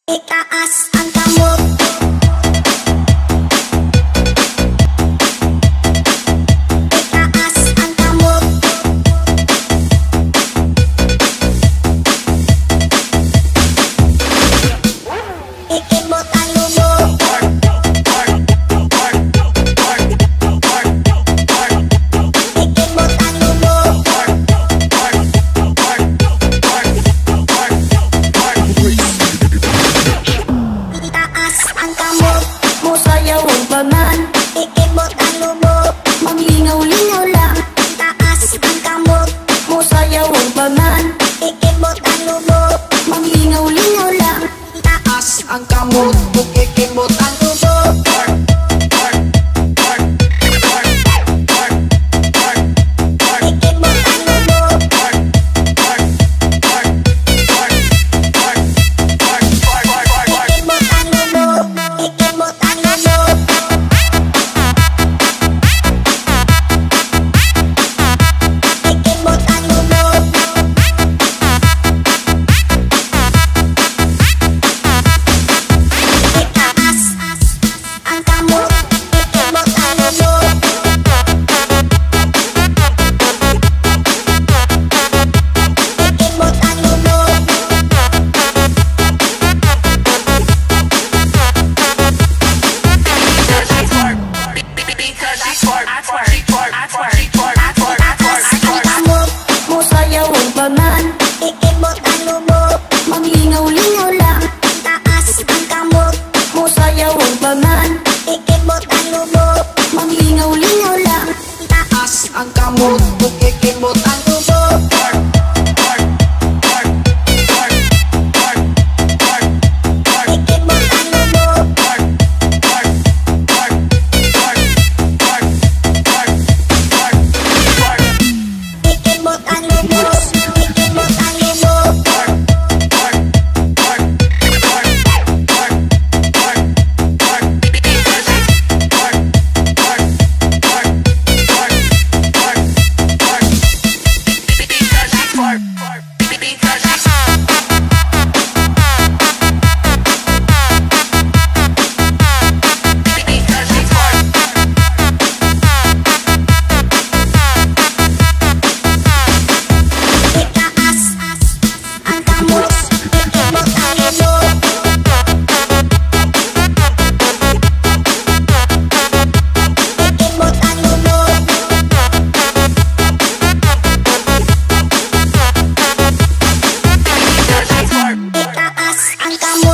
Itaas ang kamot. Itaas ang kamot. Ikibot ang lubog. Ikibot ang lubog. Itaas ang kamot. Musayaw ang paman, Ikibot ang lubog. maglingaw-lingaw lang. Itaas ang kamot. Musayaw ang paman, Ikibot ang lubog. maglingaw-lingaw lang. Itaas Ang kamot, bukikimot ang lubog. Ikibot ang lubog. Ikibot ang lubog. Ikibot ang lubog. Ikibot ang lubog. Itaas ang kamot. Ikibot ang lubog. Ikibot ang lubog. Itaas ang kamot. musayaw ang paman, Ikibot ang lubog. maglingaw-lingaw lang. Itaas ang kamot. Musayaw ang paman, Ikibot ang lubog. maglingaw-lingaw lang. Itaas Ang kamot, bukikimot ang lubog. Ikibot ang lubog. Ikibot ang lubog. Ikibot ang lubog. Itaas ang kamot. Ikibot ang lubog. Ikibot ang lubog. Itaas ang kamot.